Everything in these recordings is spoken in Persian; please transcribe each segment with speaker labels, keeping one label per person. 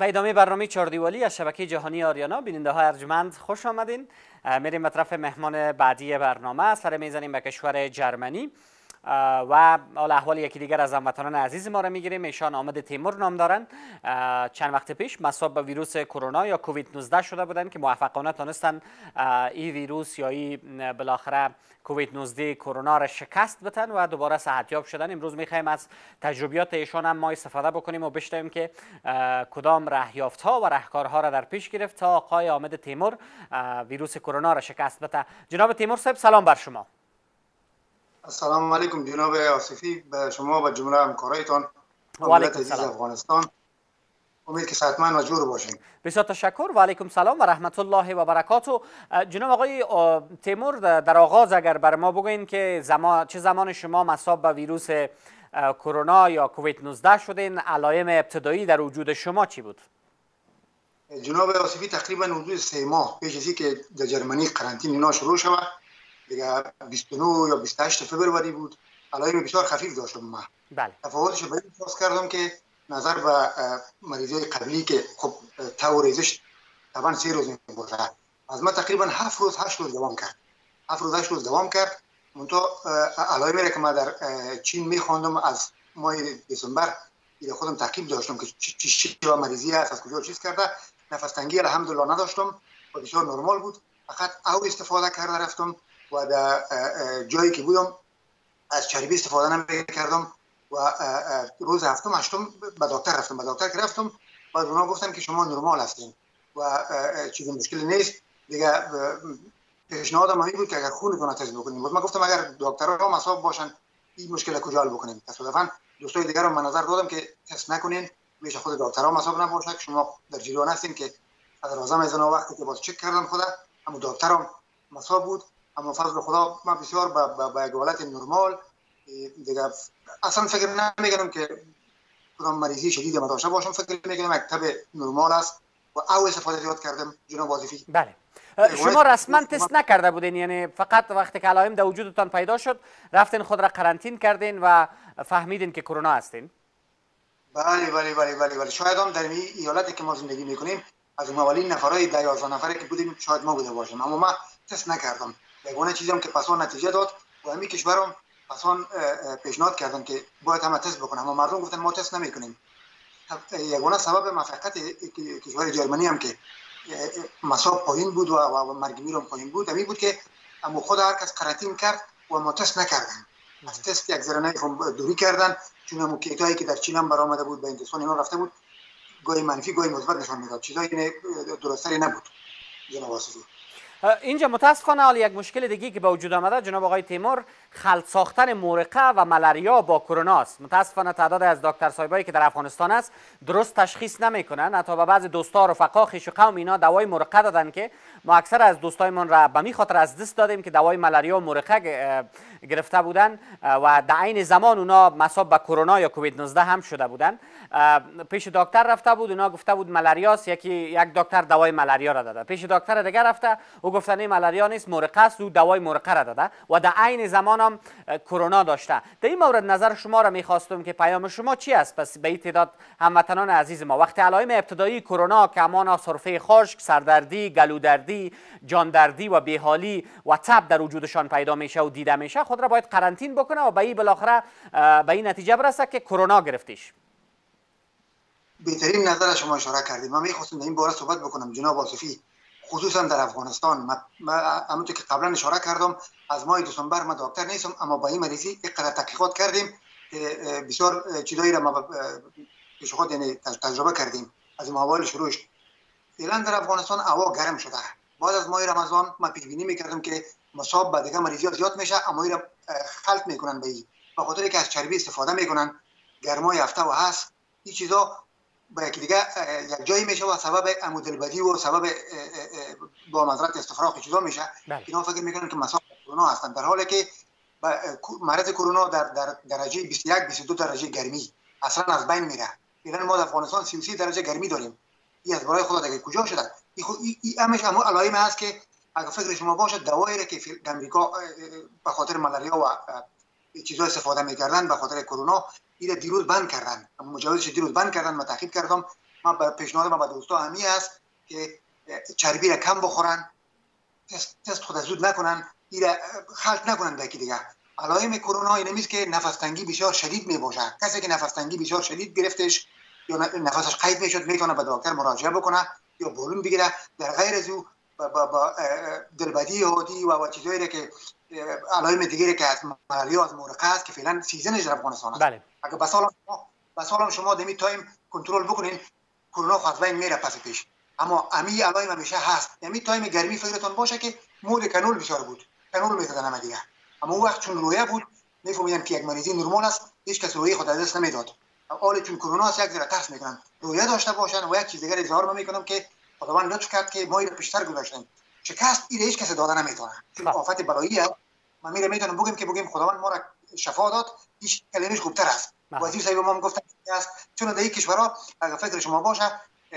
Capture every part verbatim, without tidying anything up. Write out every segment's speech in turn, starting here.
Speaker 1: به ادامه برنامه چهاردیوالی از شبکه جهانی آریانا بیننده های ارجمند خوش آمدین. میریم مطرف مهمان بعدی برنامه، سر میزنیم به کشور جرمنی و حال احوال یکی دیگر از هموطنان عزیز ما را میگیریم. ایشان آمد تیمور نام دارند. چند وقت پیش مصاب به ویروس کرونا یا کووید نوزده شده بودند که موفقانه تونستن این ویروس یا این بالاخره کووید نوزده کرونا را شکست بدن و دوباره صحتیاب شدن. امروز میخوایم از تجربیات ایشان هم ما استفاده بکنیم و بشنویم که کدام راهیافت ها و راهکارها را در پیش گرفت تا آقای آمد تیمور ویروس کرونا را شکست بده. جناب تیمور صاحب سلام بر شما.
Speaker 2: السلام علیکم جناب آصفی، به شما و جمله همکارایتان و ملت عزیز افغانستان. امید که صحتمند و جور باشین.
Speaker 1: بسیار تشکر و علیکم سلام و رحمت الله و برکاته. جناب آقای تیمور، در آغاز اگر بر ما بگوین که زمان چه زمان شما مصاب به ویروس کرونا یا کووید نوزده شدین، علائم ابتدایی در وجود شما چی بود؟
Speaker 2: جناب آصفی تقریبا حدود سه ماه پیش از که در جرمنی قرنطینه اینا شروع شود، دیگه بیست و نه یا بیست و هشت فوریه بود، علائم بسیار خفیف داشتم من.
Speaker 1: بله.
Speaker 2: تفاوتش به این احساس کردم که نظر به مریضای قبلی که خب تو ریزش طبعا سه روز می‌برد، از ما تقریبا هفت روز هشت روز دوام کرد. هفت روز هشت روز دوام کرد. منتها علائمی که ما در چین می‌خواندم از ماه دسامبر دیگه خودم تعقیب داشتم که چی چی و مریضی است، از کجا چیز کرده. نفس تنگی الحمدلله نداشتم و بسیار نرمال بود. فقط او استفاده کرده رفتم و در جایی که بودم از چربی استفاده نمی‌کردم و روز هفتم هشتم به دکتر رفتم. به دکتر که رفتم بعد اونا گفتن که شما نرمال هستین و چیز مشکلی نیست دیگه. پیشنهادم همین بود که اگر خونتون تست بکنیم. من گفتم اگر دکترها مصاب باشن این مشکل کجا حل بکنیم. تصادفاً دوستای دیگر رو من نظر دادم که تست نکنین، میشه خود دکترها مصاب نباشه، شما در جریان هستین که اگر لازم از اون وقتی که باز چک کردم خدا اما دکترم مصاب بود، اما فضل خدا من بسیار با با حالت نرمال دیگه. اصلا فکر نمی‌کنم که کدام مریضی شدید ما داشته باشم، فکر می‌کنم مکتب نرمال است و او استفاده زیاد کردم جناب وظیفی.
Speaker 1: بله. شما رسما تست نکرده بودین، یعنی فقط وقتی که علائم در وجودتان پیدا شد رفتین خود را قرنطینه کردین و فهمیدین که کرونا هستین؟
Speaker 2: بله بله بله بله بله. شاید هم در این ایالتی که ما زندگی می‌کنیم از اون اولین نفرای ده یازده نفره که بودیم شاید ما بوده باشیم، اما ما تست نکردم. یگانه چیزی هم که پسان نتیجه داد و همین کشورم پسان پیشنهاد کردن که باید همه تست بکنم، اما مردم گفتن ما تست نمی‌کنیم. یگانه سبب موفقیت کشور جرمنی هم که مصاب پایین بود و مرگ میرم پایین بود همین بود که اما خود هر کس قرنطینه کرد و ما تست نکردن. از تست یک ذره دوری کردن، چون هم کیتایی که در چین هم برآمده بود به هندوستان اینا رفته بود، گاهی منفی گاهی مثبت نشان میداد، چیزایی درستری نبود جناب واسطی.
Speaker 1: اینجا متاسفانه حال یک مشکل دیگه که به وجود آمده جناب آقای تیمور، خلط ساختن مورقه و ملاریا با کرونا است. متاسفانه تعداد از دکتر صاحبایی که در افغانستان است درست تشخیص نمیکنن. حتی به بعض دوستا رفقا خویش و قوم اینا دوای مورقه دادن که ما اکثر از دوستایمون را به می خاطر از دست دادیم که دوای ملاریا و مورقه گرفته بودن و در عین زمان اونا مصاب به کرونا یا کووید نوزده هم شده بودن. پیش دکتر رفته بود، اونا گفته بود ملاریا است، یکی یک دکتر دوای ملاریا را داده. پیش دکتر دیگر رفته او گفتن این ملاریا نیست مورقه است، او دوای مورقه را داده و در عین زمان هم کرونا داشته. در این مورد نظر شما را میخواستم که پیام شما چی است پس به این تعداد هموطنان عزیز ما وقتی علائم ابتدایی کرونا که همان سرفه خشک، سردردی، گلودردی، جاندردی و بیحالی و تب در وجودشان پیدا میشه و دیده میشه، خود را باید قرنطینه بکنه و به این بالاخره به این نتیجه برسه که کرونا گرفتیش؟
Speaker 2: بهترین نظر شما اشاره کردید. من میخواستم در این باره صحبت بکنم جناب آصفی، خصوصا در افغانستان. من همونطور که قبلا اشاره کردم از ماه دسامبر من دکتر نیستم، اما با این مریضی اینقدر تحقیقات کردیم بسیار چیزایی را ما پیش خود یعنی تجربه کردیم از موال شروعش. فعلا در افغانستان هوا گرم شده. بعد از ماه رمضان من پیش بینی میکردم که مصاب به دیگه مریضی زیاد میشه، اما این خلط میکنن به این به خاطر که از چربی استفاده میکنن، گرمای هفته و هست این چیزا با یکی دیگه یک جایی میشه و سبب عمودالبدی و سبب با معذرت استفراغ چیزا میشه. اینا فکر میکنن که مصاب کرونا هستن، در حالی که مرض کرونا در در درجه بیست و یک بیست و دو درجه گرمی اصلا از بین میره. فعلا ما در افغانستان سی و سه درجه گرمی داریم. این از برای خدا دیگه کجا شده؟ این خود این همش هم علائم هست که اگر فکر شما باشه دوایی که در امریکا به خاطر ملاریا و چیزا استفاده میکردن به خاطر کرونا این دیروز بند کردن، اما مجوزش دیروز بند کردن. من تحقیق کردم من به پیشنهاد من به دوستا همی است که چربی را کم بخورن، تست تست خود زود نکنن، ایرا خلط نکنن به کی دیگه. علائم کرونا این است که نفس تنگی بسیار شدید می باشه. کسی که نفس تنگی بسیار شدید گرفتش یا نفسش قید میشد میتونه به دکتر مراجعه بکنه یا بالون بگیره. در غیر از او با, با, با دلبدی عادی و چیزایی که علائم دیگری که از ملاریا از مورقه است که فعلا سیزنش در افغانستان است.
Speaker 1: بله.
Speaker 2: اگه به سال شما به سال شما دمی تایم کنترل بکنین کرونا خود بین میره پس پیش. اما امی علائم همیشه هست. یعنی تایم گرمی فکرتون باشه که مود کانول بسیار بود. کانول میزدن همه دیگه. اما اون وقت چون رویه بود میفهمیدن که یک مریضی نرمال است، هیچ کس رویه خود از دست نمیداد. حالا چون کرونا است یک ذره ترس میکنن. رویه داشته باشن و یک چیز دیگه اظهار میکنم که خداوند لطف کرد که ما اینو پیشتر گذاشتیم. شکست ایده هیچ کس داده نمیتونه. چون آفت بلایی است. ما میره میتونم بگم که بگیم خداوند ما را شفا داد، هیچ کلمش خوبتر است. وزیر صاحب ما گفتن است چون در این کشورها اگه فکر شما باشه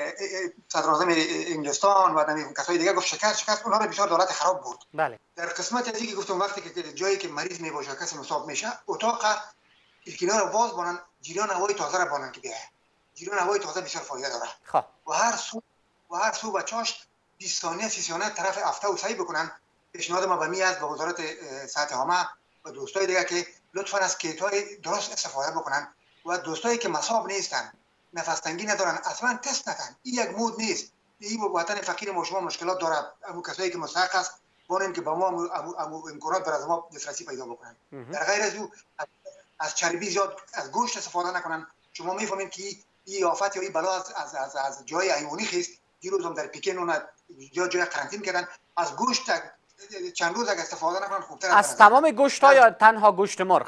Speaker 2: صدر اعظم انگلستان و نمی کسای دیگه گفت شکست شکست اونها رو بسیار دولت خراب بود.
Speaker 1: بله.
Speaker 2: در قسمت از اینکه گفتم وقتی که جایی که مریض می باشه کسی مصاب میشه اتاق کلکینا رو باز بانن، جریان هوای تازه رو بانن که بیاد. جریان هوای تازه بسیار فایده داره. خب و هر صبح و هر صبح بچاش بیست ثانیه سی ثانیه طرف هفته و سعی بکنن. پیشنهاد ما به می است به وزارت صحت عامه و دوستای دیگه که لطفاً از کیت‌های درست استفاده بکنن و دوستایی که مصاب نیستن نفس تنگی ندارن اصلا تست نکن. این یک مود نیست. این وطن فقیر ما شما مشکلات داره. اما کسایی که مستحق است بونن که با ما امو امکانات برای ما دسترسی پیدا بکنن. در غیر از او از چربی زیاد از گوشت استفاده نکنن. شما میفهمید که این آفت یا این بلا از از از, از جای حیوانی خیست. دیروز هم در پکن اون جای جای قرنطینه کردن. از گوشت چند روز اگه استفاده نکنن خوبتر
Speaker 1: از, از تمام گوشت ها یا تنها گوشت مرغ؟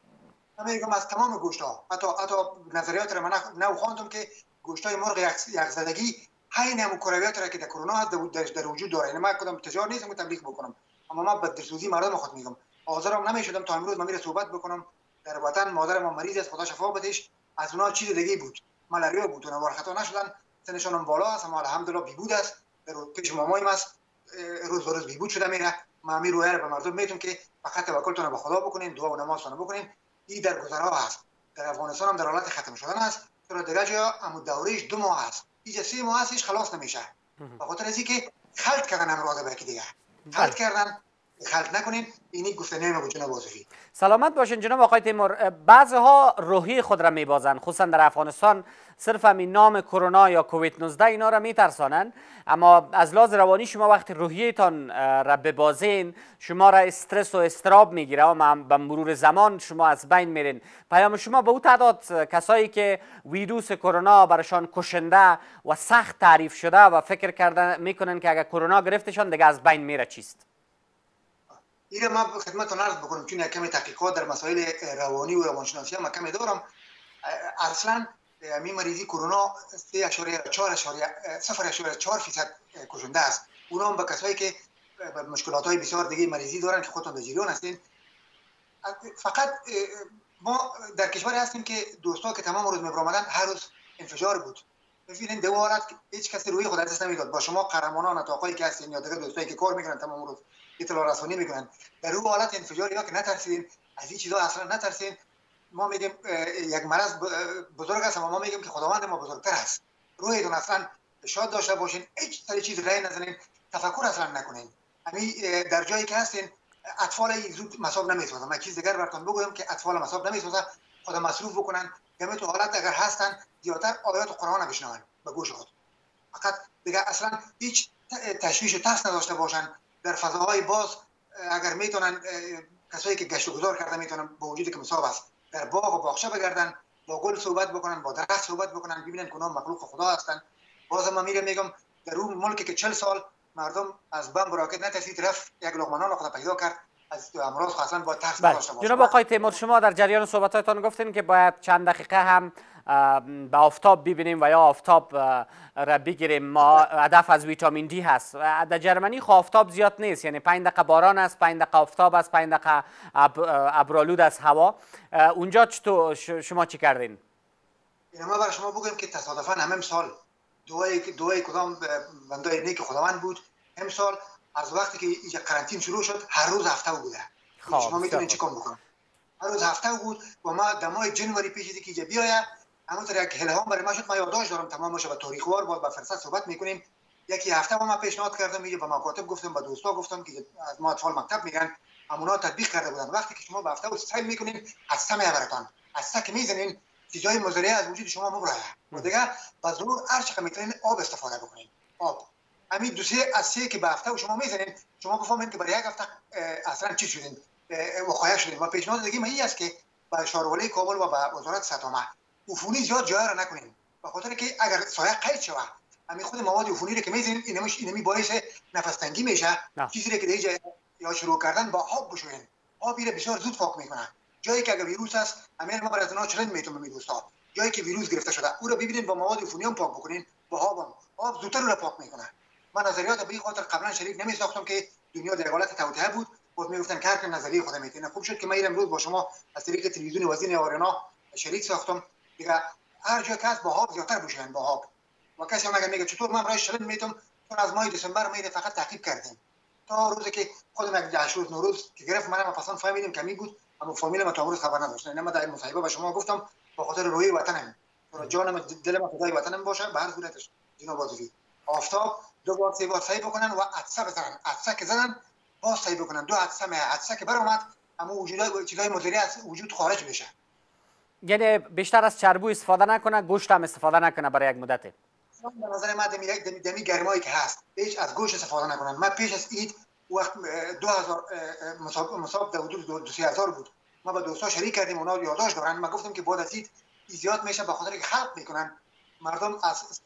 Speaker 2: من میگم از تمام گوشت ها. حتی حتی نظریات رو من نه خواندم که گوشت های مرغ یک زدگی عین همون کرویات را که در کرونا هست در, در وجود داره. یعنی من کدام تجار نیستم که تبلیغ بکنم، اما من به دلسوزی مردم خود میگم. حاضرم نمیشدم تا امروز من میره صحبت بکنم در وطن مادر ما مریض است خدا شفا بدهش، از اونها چیز دیگه بود، ملاریا بود، اونها وار خطا نشدن، سنشون هم بالا است اما الحمدلله بیبود است. در پیش مامایم است روز به روز بیبود شده میره. من می رویه به مردم میگم که فقط توکلتون به خدا بکنین، دعا و نمازتون بکنین. این در گذرا است. در افغانستان هم در حالت ختم شدن است. در دیگه جا هم دورهش دو ماه است. اینجا سه ماه است هیچ خلاص نمیشه. به خاطر از اینکه خلط کردن امراض به کی دیگه. خلط کردن خلط نکنین. اینی گفتنه ما جناب وظیفی.
Speaker 1: سلامت باشین جناب آقای تیمور. بعضها روحی خود را میبازن، خصوصا در افغانستان صرف همین نام کرونا یا کووید نوزده اینا را میترسانن، اما از لحاظ روانی شما وقتی روحیتان را ببازین شما را استرس و استراب میگیره و به مرور زمان شما از بین میرین. پیام شما به او تعداد کسایی که ویروس کرونا برشان کشنده و سخت تعریف شده و فکر کردن میکنن که اگر کرونا گرفتشان دیگه از بین میره چیست؟
Speaker 2: ایره ما خدمتتون عرض بکنم چون کمی تحقیقات در مسائل روانی و روانشناسی هم کمی دارم. اصلا می مریضی کرونا سه اشاره چهار اشاره صفر اشاره چهار فیصد کشنده است. اونا هم به کسایی که مشکلات های بسیار دیگه مریضی دارن که خودتون در جریان هستین. فقط ما در کشوری هستیم که دوستا که تمام روز میبرامدن هر روز انفجار بود. ببینید دو حالت هیچ کسی روی خود از دست نمیداد. با شما قهرمانان اتاقایی که هستین یا دیگه دوستایی که کار میکنن تمام روز اطلاع رسانی میکنن در اون حالت انفجار یا که نترسین از این چیزا اصلا نترسین. ما میگیم یک مرض بزرگ است اما ما میگیم که خداوند ما بزرگتر است. رویتون اصلا شاد داشته باشین، هیچ سری چیز رای نزنین، تفکر اصلا نکنین. همین در جایی که هستین اطفال زود مصاب نمیسازن. من چیز دیگر براتون بگویم که اطفال مصاب نمیسازن، خود مصروف بکنن. همین تو حالت اگر هستن زیادتر آیات قرآن بشنون به گوش خود. فقط دیگه اصلا هیچ تشویش و ترس نداشته باشن. در فضاهای باز اگر میتونن کسایی که گشت و گذار کرده میتونن با وجودی که مصاب است در باغ و باغچه بگردن، با گل صحبت بکنن، با درخت صحبت بکنن، ببینن که اونها مخلوق خدا هستن. باز من میرم میگم در اون ملکی که چهل سال مردم از بمب و راکت نترسید رفت یک لقمه نان خود پیدا کرد، از امراض اصلا با ترس نداشته باشه.
Speaker 1: جناب آقای تیمور شما در جریان صحبتاتون گفتین که باید چند دقیقه هم به آفتاب ببینیم و یا آفتاب را بگیریم. ما هدف از ویتامین دی هست. در جرمنی خب آفتاب زیاد نیست، یعنی پنج دقیقه باران است، پنج دقیقه آفتاب است، پنج دقیقه ابرآلود از هوا. اونجا چطور شما چی کردین؟
Speaker 2: ما برای شما بگم که تصادفاً همین سال دعای دعای کدام بندای نیک خداوند بود. امسال از وقتی که اینجا قرنطینه شروع شد هر روز هفته بوده. شما میتونید چیکار بکنید؟ هر روز هفته بود و ما در ماه جنوری پیش از اینکه اینجا بیاید همونطور یک الهام برای ما شد. ما یادداشت دارم تمام باشه، با تاریخ وار با فرصت صحبت میکنیم. یکی هفته ما پیشنهاد کردم، میگه به مکاتب گفتم، به دوستا گفتم که از ما اطفال مکتب میگن، همونا تطبیق کرده بودن. وقتی که شما به هفته استایل میکنین از سم براتان از سک میزنین چیزای مضره از وجود شما مبراه و دیگه با ضرور هر چقدر میتونین آب استفاده بکنین. آب همین دو سه از سه که به هفته شما میزنین، شما بفهمین که برای یک هفته اصلا چی شدین، وقایع شدین. و پیشنهاد دیگه من است که با شارولای کابل و با وزارت سطح عفونی زیاد جای را نکنین، به خاطر که اگر سایه قید شوه همین خود مواد عفونی رو که میزنین اینمش اینمی باعث نفس تنگی میشه. چیزی که دیگه یا شروع کردن با آب بشوین، آب میره بسیار زود پاک میکنه. جایی که اگر ویروس است، همین ما برای از چلنج میتونم می دوستا، جایی که ویروس گرفته شده او رو ببینید با مواد عفونی هم پاک بکنین، با آب آب زودتر رو پاک میکنه. من نظریات به این خاطر قبلا شریک نمی‌ساختم که دنیا در حالت توطئه بود، بود میگفتن کارک نظریه خودم میتونه. خوب شد که من امروز با شما از طریق تلویزیون وزیر آرنا شریک ساختم دیگه. هر جا کس با آب زیادتر بشین، با آب. و کسی هم اگر میگه چطور من برای شلن میتونم، چون از ماه دسامبر میده فقط تعقیب کردیم تا روزی که خودم یک ده روز نوروز که گرفت منم اصلا فهمیدم کمی بود، اما فامیل ما تا امروز خبر نداشت. نه من در مصاحبه با شما گفتم به خاطر روی وطنم، جانم دلم فدای وطنم باشه به هر صورتش. جناب وزیری آفتاب دو بار سه بار سعی بکنن و عدسه بزنن، عدسه که زدن باز سعی بکنن، دو عدسه می عدسه که برآمد اما وجود چیزای مضری از وجود خارج بشه.
Speaker 1: یعنی بیشتر از چربو استفاده نکنه، گوشت هم استفاده نکنه برای یک مدت.
Speaker 2: به نظر من دمی دمی گرمایی که هست هیچ از گوشت استفاده نکنن. من پیش از عید وقت دو هزار مصاب در حدود دو سه هزار بود، ما با دوستا شریک کردیم، اونا یادداشت دارن. من گفتم که بعد از عید زیاد میشه به خاطر که خلق میکنن مردم از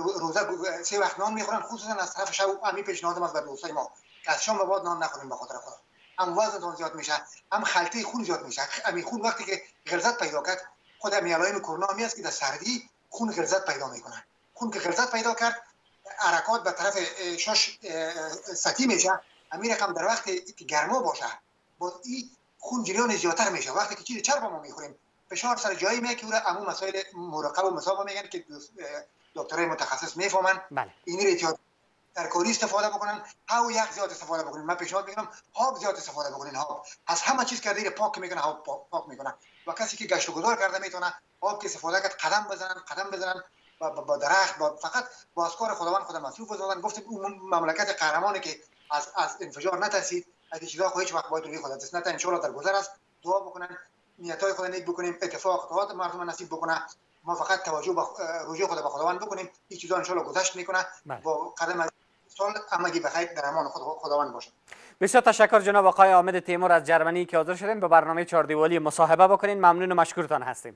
Speaker 2: روزه سه وقت نان میخورن، خصوصا از طرف شب. همین پیشنهاد از دوستای ما که از شام به بعد نان نخوریم به خاطر خدا. هم وزنتون زیاد میشه، هم خلطه خون زیاد میشه. همین خون وقتی که غلظت پیدا کرد، خود همین علائم کرونا می است که در سردی خون غلظت پیدا میکنه. خون که غلظت پیدا کرد حرکات به طرف شش سطحی میشه. همین رقم در وقتی که گرما باشه با این خون جریان زیادتر میشه. وقتی که چیز چرب ما میخوریم فشار سر جایی میاد که اون عموم مسائل مرکب و مصاب میگن که دکترای متخصص میفهمن.
Speaker 1: بله.
Speaker 2: این رو احتیاط ترکاری استفاده بکنن، هوا یک زیاد استفاده بکنن. من پیشنهاد میکنم آب زیاد استفاده بکنین. آب از همه چیز کرده پاک میکنه، آب پاک, پاک میکنه. و کسی که گشت و گذار کرده میتونه آب که استفاده کرد قدم بزنن، قدم بزنن با, با درخت، با فقط با اسکار خداوند خود مصروف بزنن. گفتم اون مملکت قهرمانی که از از انفجار نترسید، از این چیزا خو هیچ وقت باید روی خود دست نتن. ان شاء الله در گذر است دعا بکنن، نیتای خود نیک بکنیم، اتفاقات مردم نصیب بکنه. ما فقط توجه به رجوع خود به خداوند بکنیم، این چیزا ان شاء الله گذشت میکنه. با قدم سال همگی بخیر در امان خود خداوند باشه.
Speaker 1: بسیار تشکر جناب آقای حامد تیمور از جرمنی که حاضر شدین به برنامه چهاردیوالی مصاحبه بکنین. ممنون و مشکورتان هستیم.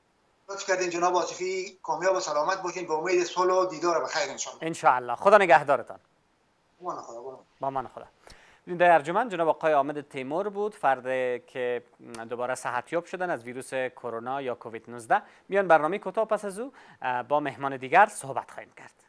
Speaker 2: لطف کردین جناب آصفی. کامیاب و سلامت باشین. به امید صلح و دیدار بخیر ان شاء الله.
Speaker 1: ان شاء الله. خدا نگهدارتان.
Speaker 2: با من خدا.
Speaker 1: با من خدا. در ارجمند جناب آقای حامد تیمور بود، فردی که دوباره صحتیاب شدن از ویروس کرونا یا کووید نوزده. میان برنامه کوتاه پس از او با مهمان دیگر صحبت خواهیم کرد.